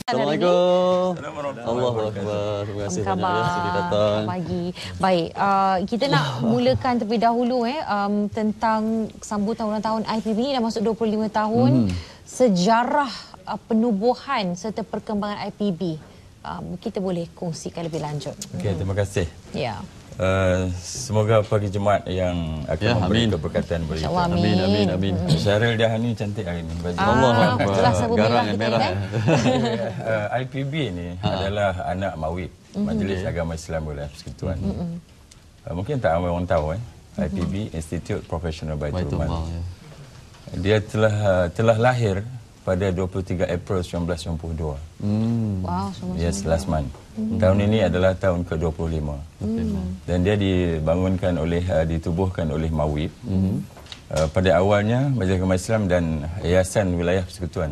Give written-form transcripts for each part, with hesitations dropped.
Assalamualaikum. Allahu Akbar. Terima kasih banyak ya sudah datang. Pagi. Baik, kita nak mulakan terlebih dahulu tentang sambutan ulang tahun IPB ni dah masuk 25 tahun. Sejarah penubuhan serta perkembangan IPB. Kita boleh kongsikan lebih lanjut. Okey, terima kasih. Ya. Semoga pagi Jumaat yang akan memberi keberkatan bagi kita. Amin. Syaril dia ni cantik hari ni baju. Allah garang merah. IPB ni adalah anak Mawib, Majlis Agama Islam Wilayah Persekutuan. Mungkin tak ramai orang tahu IPB, Institute Professional Baitul Mal. Dia telah lahir pada 23 April 1992. Wow, yes, last month. Tahun ini adalah tahun ke-25. Dan dia ditubuhkan oleh Mawib. Pada awalnya Majlis Agama Islam dan Yayasan Wilayah Persekutuan.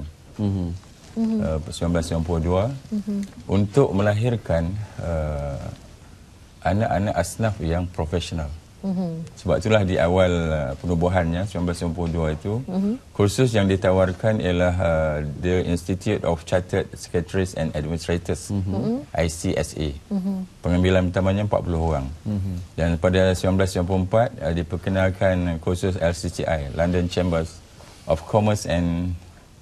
1992 untuk melahirkan anak-anak asnaf yang profesional. Sebab itulah di awal penubuhannya 1992 itu kursus yang ditawarkan ialah the Institute of Chartered Secretaries and Administrators, ICSA. Pengambilan pertamanya 40 orang. Dan pada 1994 diperkenalkan kursus LCCI, London Chambers of Commerce and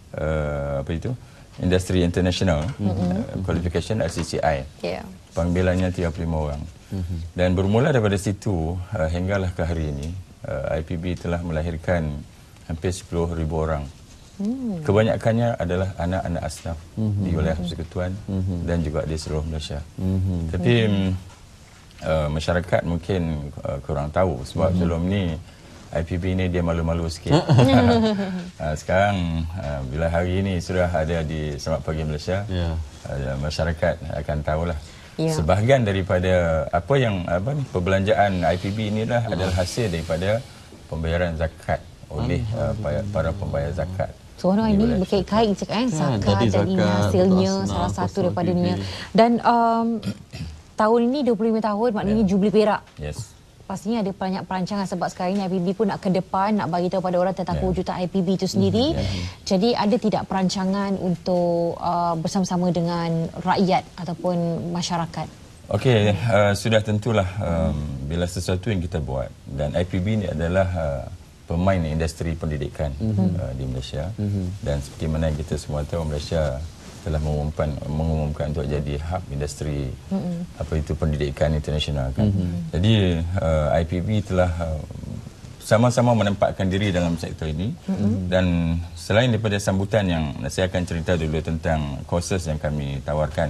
Industry International Qualification, LCCI. Pengambilannya 35 orang. Dan bermula daripada situ hinggalah ke hari ini IPB telah melahirkan hampir 10,000 orang. Kebanyakannya adalah anak-anak asnaf di wilayah persekutuan dan juga di seluruh Malaysia. Tapi masyarakat mungkin kurang tahu sebab sebelum ni IPB ni dia malu-malu sikit. Sekarang bila hari ini sudah ada di Selamat Pagi Malaysia, masyarakat akan tahulah. Sebahagian daripada perbelanjaan IPB inilah adalah hasil daripada pembayaran zakat oleh para pembayar zakat. Seorang ini berkait-kait zakat dan ini hasilnya salah satu daripadanya. Dan tahun ini 25 tahun maknanya jubli perak. Yes. Pastinya ada banyak perancangan sebab sekarang ini IPB pun nak ke depan, nak bagi tahu pada orang tentang kewujudan IPB itu sendiri. Jadi ada tidak perancangan untuk bersama-sama dengan rakyat ataupun masyarakat? Okey, sudah tentulah bila sesuatu yang kita buat dan IPB ini adalah pemain industri pendidikan di Malaysia dan seperti mana kita semua tahu Malaysia telah mengumumkan untuk jadi hub industri pendidikan internasional kan. Jadi IPB telah sama-sama menempatkan diri dalam sektor ini dan selain daripada sambutan yang saya akan cerita dulu tentang kursus yang kami tawarkan.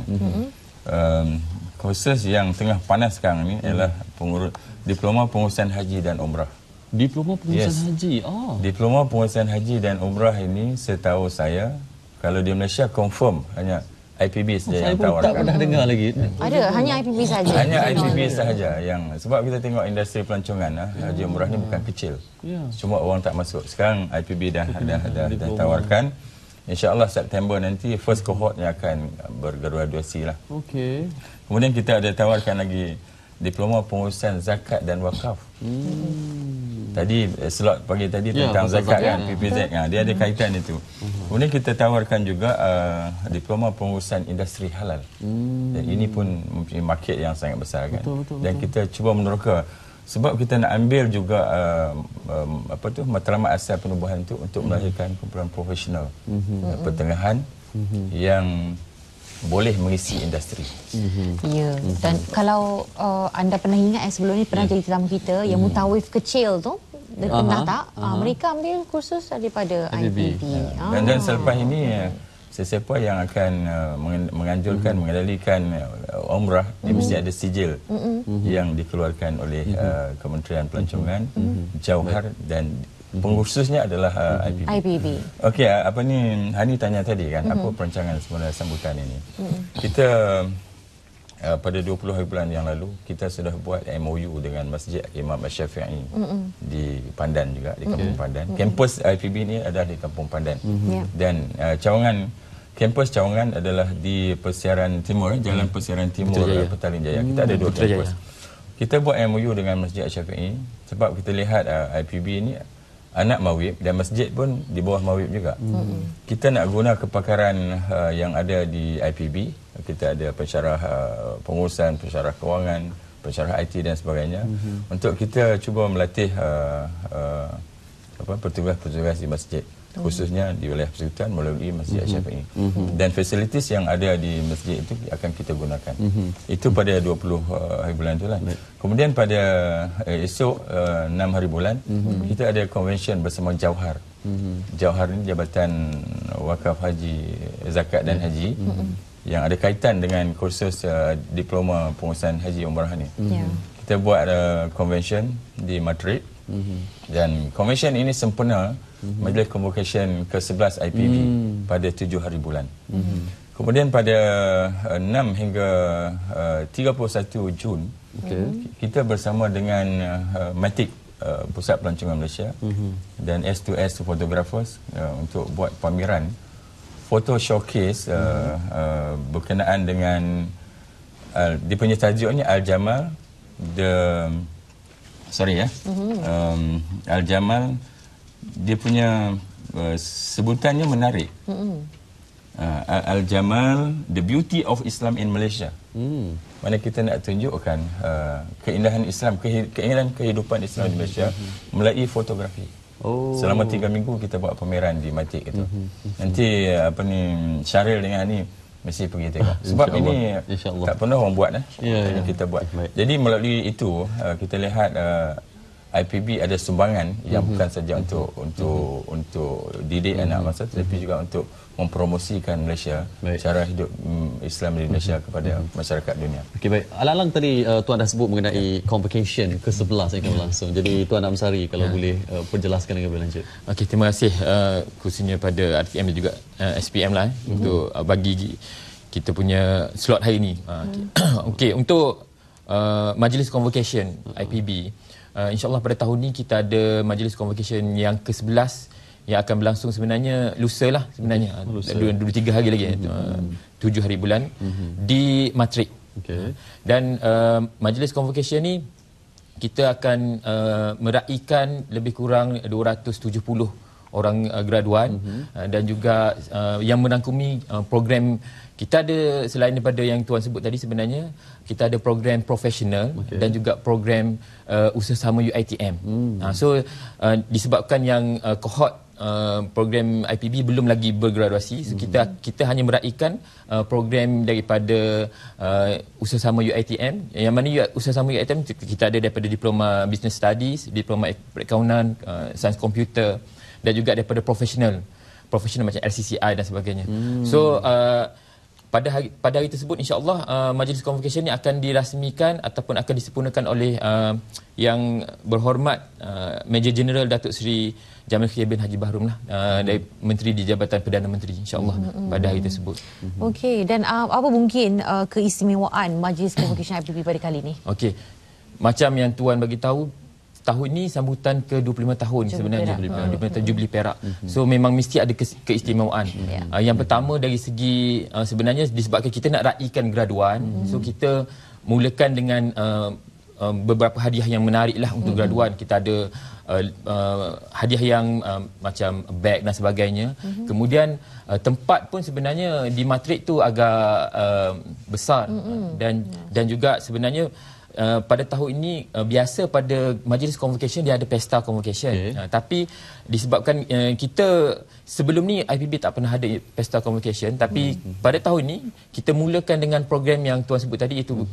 Kursus yang tengah panas sekarang ni ialah Diploma Pengurusan Haji dan Umrah. Diploma Pengurusan Haji. Diploma Pengurusan Haji dan Umrah ini setahu saya kalau di Malaysia confirm hanya IPB saja yang tawarkan. Saya tak pernah dengar lagi. Ada, hanya IPB saja. Hanya IPB sahaja yang sebab kita tengok industri pelancongan haji umrah ni bukan kecil. Cuma orang tak masuk. Sekarang IPB dah tawarkan. InsyaAllah September nanti first cohort yang akan bergraduasi lah. Okey. Kemudian kita ada tawarkan lagi Diploma Pengurusan Zakat dan Wakaf. Tadi slot pagi tadi tentang zakat kan, PPZ kan, dia ada kaitan itu. Kemudian kita tawarkan juga Diploma Pengurusan Industri Halal. Dan ini pun mempunyai market yang sangat besar kan. Dan kita cuba meneroka sebab kita nak ambil juga matlamat asal penubuhan itu untuk melahirkan kumpulan profesional pertengahan yang boleh mengisi industri. Ya, dan kalau anda pernah ingat sebelum ni pernah jadi tetamu kita yang mutawif kecil tu, pernah tak? Mereka ambil kursus daripada IPB. Dan selepas ini sesiapa yang akan menganjurkan, mengendalikan umrah, dia mesti ada sijil yang dikeluarkan oleh Kementerian Pelancongan, Jauhar dan pengurusnya adalah IPB. Okey, Hani tanya tadi kan, apa perancangan sebenarnya sambutan ini? Kita pada 20 hari bulan yang lalu kita sudah buat MOU dengan Masjid Imam Asy-Syafi'i di Pandan juga, di Kampung Pandan. Kampus IPB ini adalah di Kampung Pandan. Dan kampus cawangan adalah di Persiaran Timur, Jalan Persiaran Timur, Petaling Jaya. Kita ada dua kampus. Kita buat MOU dengan Masjid Asy-Syafi'i sebab kita lihat IPB ini anak Mawib dan masjid pun di bawah Mawib juga. Kita nak guna kepakaran yang ada di IPB. Kita ada pensyarah pengurusan, pensyarah kewangan, pensyarah IT dan sebagainya, untuk kita cuba melatih petugas-petugas di masjid, khususnya di wilayah persekutuan melalui Masjid Asy-Syafi'i. Dan fasilitis yang ada di masjid itu akan kita gunakan. Itu pada 20 hari bulan itulah. Kemudian pada esok 6 hari bulan kita ada convention bersama Jauhar. Jauhar ini Jabatan Wakaf Haji, Zakat dan Haji yang ada kaitan dengan kursus diploma pengurusan haji umrah ni. Kita buat convention di Madrid. Dan convention ini sempena Majlis Convocation ke-11 IPB pada 7 hari bulan. Kemudian pada 6 hingga 31 Jun kita bersama dengan MATIC, Pusat Pelancongan Malaysia, dan S2S Photographers untuk buat pameran foto showcase berkenaan dengan dia punya tajuknya Al-Jamal Al-Jamal, dia punya sebutannya menarik. Al-Jamal, the beauty of Islam in Malaysia. Mana kita nak tunjukkan keindahan Islam, keindahan kehidupan Islam di Malaysia melalui fotografi. Selama 3 minggu kita buat pameran di Matik itu. Nanti Syaril dengan ni mesti pergi tengok. Sebab ini tak pernah orang buat ini kita buat. Jadi melalui itu kita lihat IPB ada sumbangan yang bukan saja untuk didik anak masa, tetapi juga untuk mempromosikan Malaysia, cara hidup Islam di Malaysia kepada masyarakat dunia. Okey, baik. Alang-alang tadi Tuan dah sebut mengenai convocation ke-11 yang akan berlangsung. Jadi Tuan Amsari kalau boleh perjelaskan dengan lebih lanjut. Okey, terima kasih khususnya pada RTM dan juga SPM lah untuk bagi kita punya slot hari ini. Okey, untuk majlis convocation IPB, insyaAllah pada tahun ini kita ada majlis convocation yang ke-11 yang akan berlangsung sebenarnya lusa lah sebenarnya. 2-3 hari lagi, 7 hari bulan di Matrik. Dan majlis convocation ni kita akan meraihkan lebih kurang 270 orang graduan dan juga yang merangkumi program. Kita ada, selain daripada yang Tuan sebut tadi, sebenarnya kita ada program profesional dan juga program usaha-sama UiTM. So disebabkan yang kohort program IPB belum lagi bergraduasi, so kita hanya meraihkan program daripada usaha-sama UiTM, yang mana usaha-sama UiTM kita ada daripada diploma business studies, diploma perakaunan, sains komputer, dan juga daripada profesional macam LCCI dan sebagainya. So pada hari tersebut, insya-Allah majlis convocation ini akan dirasmikan ataupun akan disempurnakan oleh yang berhormat Major General Datuk Seri Jamil Khiyar bin Haji Bahrum lah, dari Menteri di Jabatan Perdana Menteri, insya-Allah pada hari tersebut. Okey, dan apa mungkin keistimewaan majlis convocation IPB pada kali ini? Okey, macam yang Tuan bagi tahu, tahun ini sambutan ke-25 tahun sebenarnya, 25 tahun Jubli Perak. So memang mesti ada keistimewaan. Yang pertama dari segi sebenarnya disebabkan kita nak raikan graduan, so kita mulakan dengan beberapa hadiah yang menarik lah untuk graduan. Kita ada hadiah yang macam beg dan sebagainya. Kemudian tempat pun sebenarnya di Matrik tu agak besar dan juga sebenarnya pada tahun ini biasa pada majlis convocation dia ada pesta convocation. Tapi disebabkan kita sebelum ni IPB tak pernah ada pesta convocation, tapi pada tahun ini kita mulakan dengan program yang Tuan sebut tadi, itu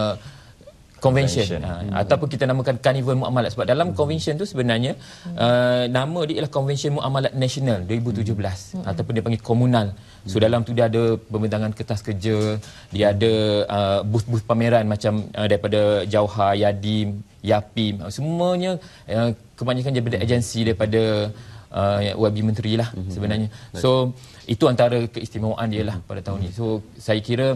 convention. Ataupun kita namakan Carnival Muamalat, sebab dalam convention tu sebenarnya nama dia ialah Convention Muamalat Nasional 2017 ataupun dia panggil komunal. So dalam tu dia ada pembentangan kertas kerja, dia ada booth-booth pameran macam daripada Jauhar, Yadim, Yapim, semuanya kebanyakan daripada agensi daripada YB Menteri lah sebenarnya. So itu antara keistimewaan dia lah pada tahun ni. So saya kira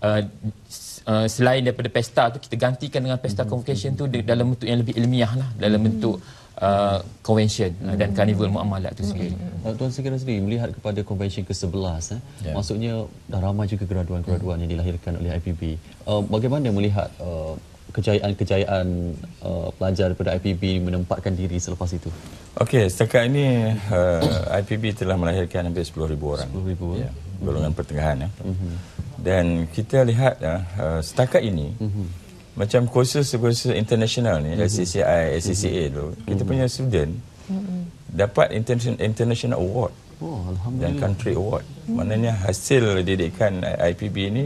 selain daripada pesta tu, kita gantikan dengan pesta convocation tu dalam bentuk yang lebih ilmiah lah, dalam bentuk convention dan Carnival Muamalat tu sendiri. Tuan Segera sendiri melihat kepada convention ke-11, maksudnya dah ramai juga graduan-graduan yang dilahirkan oleh IPB. Bagaimana melihat kejayaan pelajar daripada IPB menempatkan diri selepas itu? Okey, setakat ini IPB telah melahirkan hampir 10,000 orang. 10,000 ya, golongan pertengahan. Dan kita lihat setakat ini macam kursus-kursus international ni, SCCI, SCCA tu, kita punya student dapat international award dan country award. Maknanya hasil didikan IPB ini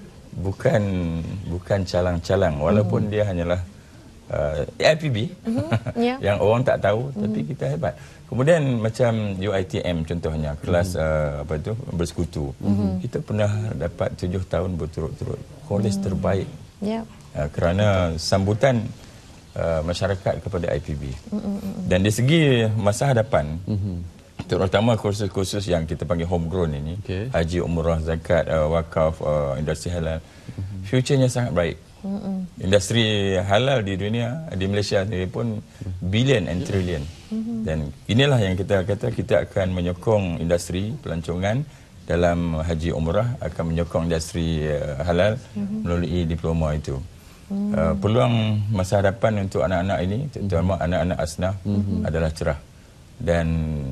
bukan calang-calang, walaupun dia hanyalah IPB yang orang tak tahu, tapi kita hebat. Kemudian macam UiTM contohnya, kelas bersekutu, kita pernah dapat 7 tahun berturut-turut kolej terbaik kerana sambutan masyarakat kepada IPB. Dan dari segi masa hadapan, terutama kursus-kursus yang kita panggil homegrown ini, haji, umrah, zakat, wakaf, industri halal, future-nya sangat baik. Industri halal di dunia, di Malaysia sendiri pun billion and trillion. Dan inilah yang kita kata, kita akan menyokong industri pelancongan dalam haji umrah, akan menyokong industri halal melalui diploma itu. Peluang masa hadapan untuk anak-anak ini, terutama anak-anak asnaf, adalah cerah. Dan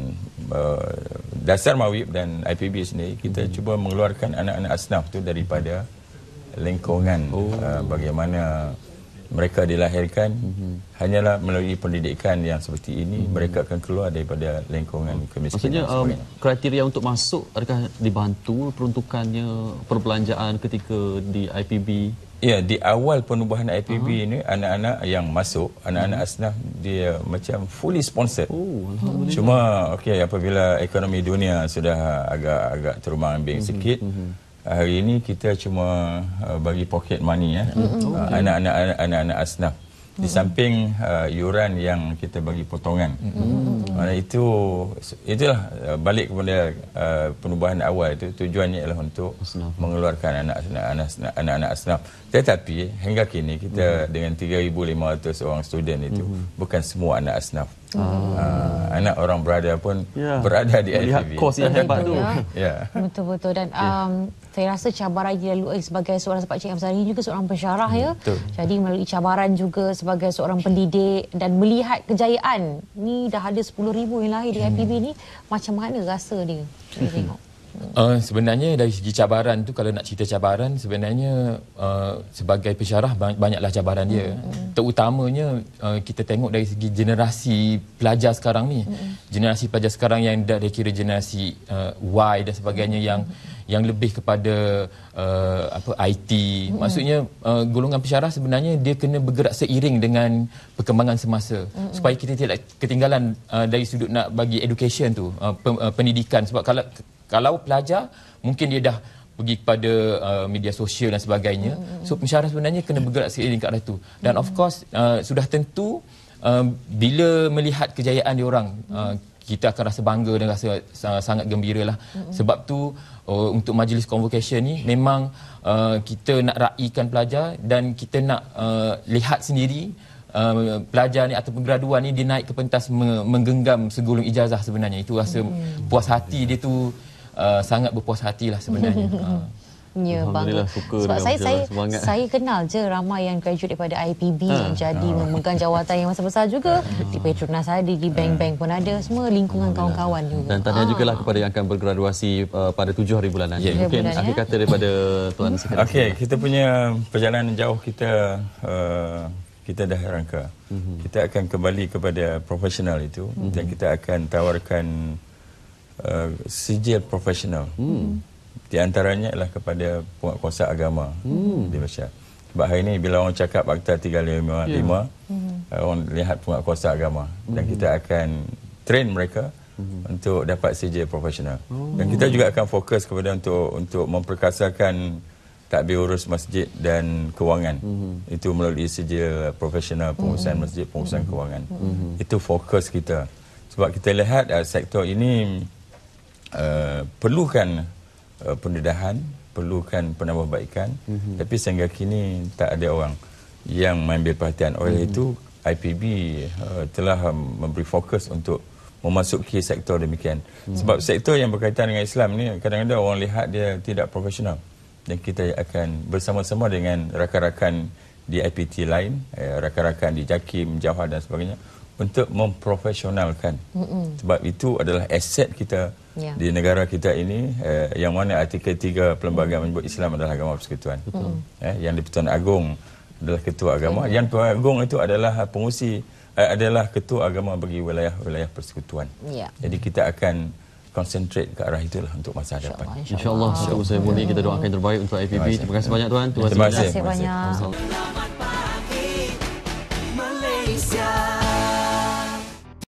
Dasar Mawib dan IPB sendiri, kita cuba mengeluarkan anak-anak asnaf itu daripada lingkungan bagaimana mereka dilahirkan. Hanyalah melalui pendidikan yang seperti ini mereka akan keluar daripada lingkungan kemiskinan. Maksudnya kriteria untuk masuk, adakah dibantu peruntukannya, perbelanjaan ketika di IPB? Ya, di awal penubuhan IPB ini, anak-anak yang masuk, anak-anak asnaf, dia macam fully sponsored. Cuma apabila ekonomi dunia sudah agak terumbang-ambing sikit, hari ini kita cuma bagi pocket money anak-anak asnaf. Di samping yuran yang kita bagi potongan. Itulah balik kepada penubuhan awal itu, tujuannya ialah untuk mengeluarkan anak-anak asnaf. Tetapi hingga kini kita dengan 3,500 orang student itu, bukan semua anak asnaf. Anak orang berada pun berada di IPB. Lihat kos yang hebat tu. Betul-betul. Dan saya rasa cabaran yang dilalui sebagai seorang Pak Cik Amsari juga seorang pensyarah Jadi melalui cabaran juga sebagai seorang pendidik dan melihat kejayaan ni, dah ada 10,000 yang lahir di IPB ni, macam mana rasa dia? Kita tengok. Sebenarnya dari segi cabaran tu, kalau nak cerita cabaran, sebenarnya sebagai pensyarah banyaklah cabaran dia. Terutamanya kita tengok dari segi generasi pelajar sekarang ni. Generasi pelajar sekarang yang dah dikira generasi Y dan sebagainya, yang lebih kepada IT. Maksudnya golongan pensyarah sebenarnya dia kena bergerak seiring dengan perkembangan semasa, supaya kita tidak ketinggalan dari sudut nak bagi education tu, pendidikan. Sebab kalau pelajar mungkin dia dah pergi kepada media sosial dan sebagainya, so pensyarah sebenarnya kena bergerak seiring ke arah tu. Dan of course sudah tentu bila melihat kejayaan diorang, kita akan rasa bangga dan rasa sangat gembira lah. Sebab tu untuk majlis convocation ni memang kita nak raikan pelajar, dan kita nak lihat sendiri pelajar ni ataupun graduan ni dia naik ke pentas menggenggam segulung ijazah. Sebenarnya itu rasa puas hati dia tu, sangat berpuas hatilah sebenarnya. Ya, bangga. Sebab saya kenal je ramai yang graduate daripada IPB yang jadi memegang jawatan yang besar-besar juga. Di Petronas ada, di bank-bank pun ada, semua lingkungan kawan-kawan juga. Dan tahniah jugalah kepada yang akan bergraduasi pada 7 hari bulan nanti. Mungkin akhir kata daripada Tuan Sekretari. Okey, kita punya perjalanan jauh kita dah rangka. Kita akan kembali kepada profesional itu, dan kita akan tawarkan sijil profesional. Di antaranya ialah kepada penguatkuasa agama di Malaysia. Sebab hari ini bila orang cakap Akta 355, orang lihat penguatkuasa agama, dan kita akan train mereka untuk dapat sijil profesional. Dan kita juga akan fokus kepada untuk memperkasakan takbir urus masjid dan kewangan. Itu melalui sijil profesional pengurusan masjid, pengurusan kewangan. Itu fokus kita. Sebab kita lihat sektor ini perlukan pendedahan, perlukan penambahbaikan, tapi sehingga kini tak ada orang yang mengambil perhatian. Oleh itu IPB telah memberi fokus untuk memasuki sektor demikian. Sebab sektor yang berkaitan dengan Islam ni kadang-kadang orang lihat dia tidak profesional, dan kita akan bersama-sama dengan rakan-rakan di IPT lain, rakan-rakan di JAKIM, Jawhar dan sebagainya, untuk memprofesionalkan. Sebab itu adalah aset kita di negara kita ini, yang mana artikel 3 Perlembagaan menyebut Islam adalah agama persekutuan. Yang di-Pertuan Agong adalah ketua agama, yang Pertuan Agong itu adalah pengurusi, adalah ketua agama bagi wilayah-wilayah persekutuan. Jadi kita akan konsentrate ke arah itulah untuk masa hadapan. InsyaAllah. Saya boleh kita doakan yang terbaik untuk IPB. Terima kasih banyak tuan. Terima kasih banyak.